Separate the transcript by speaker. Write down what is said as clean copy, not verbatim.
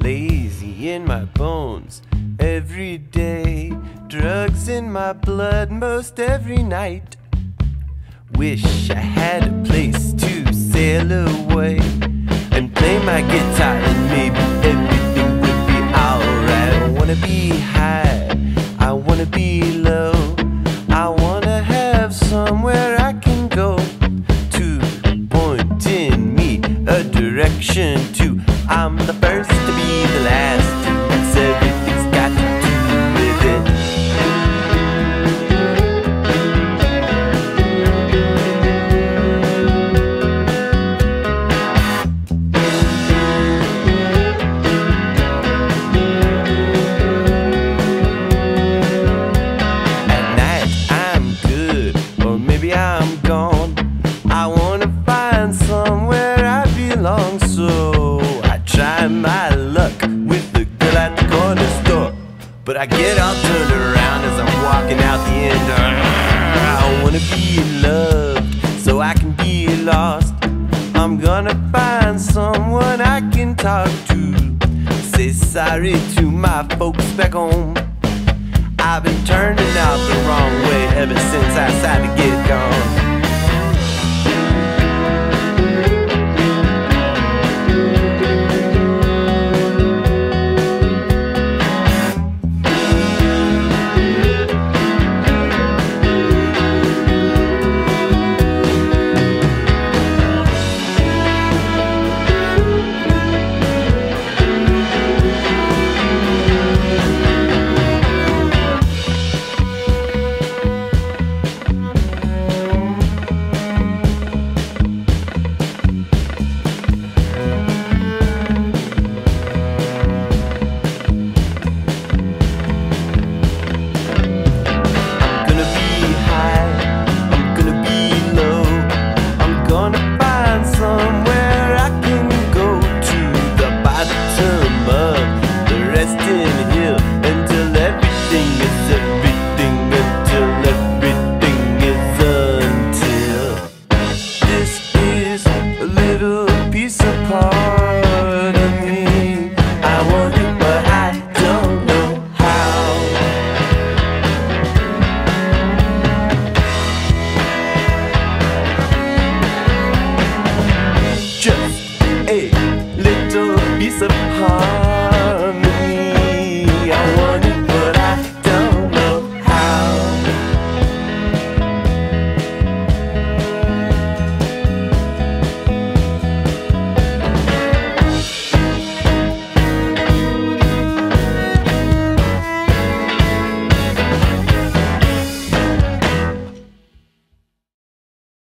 Speaker 1: lazy in my bones every day, drugs in my blood most every night. Wish I had a place to sail away and play my guitar and maybe everything would be alright. I wanna be high, I wanna be low, I wanna have somewhere I can go to pointing me a direction to. I'm the first to be the last, that's everything's got to do with it. At night I'm good, or maybe I'm gone. I wanna find somewhere I belong, so I try my luck with the girl at the corner store. But I get all turned around as I'm walking out the end. I wanna be loved so I can be lost. I'm gonna find someone I can talk to, say sorry to my folks back home. I've been turning out the wrong way ever since I decided to get gone.